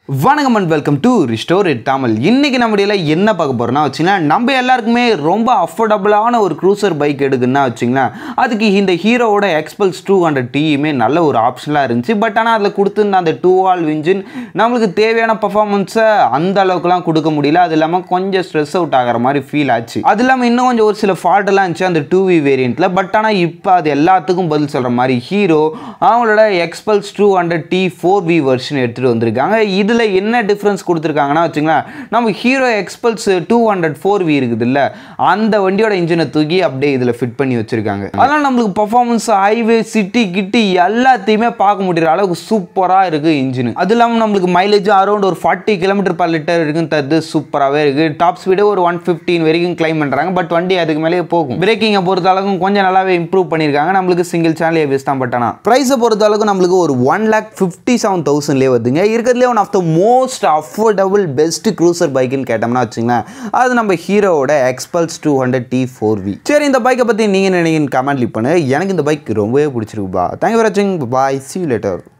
வணக்கம் and welcome to restore it Tamil. இன்னைக்கு நம்ம வீடியோல என்ன பார்க்க போறோம்னா வச்சுங்களேன், நம்ம எல்லாருக்குமே ரொம்ப அஃபோர்டபுளான ஒரு க்ரூசர் பைக் எடுக்குன்னா வச்சுங்களேன், அதுக்கு இந்த ஹீரோவோட எக்ஸ்பல்ஸ் 200 டியுமே நல்ல ஒரு ஆப்ஷனாக இருந்துச்சு. பட் ஆனால் அதில் கொடுத்துருந்த அந்த 2-valve இன்ஜின் நம்மளுக்கு தேவையான பர்ஃபார்மன்ஸை அந்த அளவுக்குலாம் கொடுக்க முடியல. அது இல்லாமல் கொஞ்சம் ஸ்ட்ரெஸ் அவுட் ஆகிற மாதிரி ஃபீல் ஆச்சு. அது இல்லாமல் இன்னும் கொஞ்சம் ஒரு சில ஃபால்ட்டெல்லாம் இருந்துச்சு அந்த 2V வேரியண்ட்டில். பட் ஆனால் இப்போ அது எல்லாத்துக்கும் பதில் சொல்கிற மாதிரி ஹீரோ அவங்களோட எக்ஸ்பல்ஸ் 200 டி 4V வெர்ஷன் எடுத்துகிட்டு வந்திருக்காங்க. இதில் என்ன டிஃபரன்ஸ் கொடுத்துருக்காங்கன்னா வச்சுங்களேன், நம்ம ஹீரோ எக்ஸ்பல்ஸ் 200 4V இருக்குது இல்லை, அந்த வண்டியோட இன்ஜினை தூக்கி அப்படியே இதில் ஃபிட் பண்ணி வச்சிருக்காங்க. அதனால் நம்மளுக்கு பர்ஃபார்மன்ஸ் ஹைவே சிட்டி கிட்டி எல்லாத்தையுமே பார்க்க முடிகிற அளவுக்கு சூப்பராக இருக்குது இன்ஜின். அது இல்லாமல் நம்மளுக்கு மைலேஜ் அரௌண்ட் ஒரு 40 km/L இருக்குன்னு தருது. சூப்பராகவே இருக்குது. டாப் ஸ்பீடு ஒரு 115 வரைக்கும் கிளைம் பண்ணுறாங்க. பட் வண்டி அதுக்கு மேலே போகும். பிரேக்கிங்கை பொறுத்த அளவுக்கு கொஞ்சம் நல்லாவே இம்ப்ரூவ் பண்ணியிருக்காங்க. நம்மளுக்கு சிங்கிள் சேனல் ஏபிஎஸ் தான். பட் ஆனால் ப்ரைஸை பொறுத்த அளவுக்கு நம்மளுக்கு ஒரு 1,57,000 வருதுங்க. இருக்கிறதுலே one of the most affordable best cruiser பைக்குன்னு கேட்டோம்னா வச்சுங்களேன், அது நம்ம ஹீரோவோட எக்ஸ்பல்ஸ் 200 டி 4V. சரி, இந்த பைக்கை பற்றி நீங்கள் நினைக்கிறீங்க கமெண்ட் லீவ் பண்ணு. எனக்கு இந்த பைக் ரொம்பவே பிடிச்சிருக்குப்பா. தேங்க்யூ ஃபார் வாட்சிங். பாய், see you later.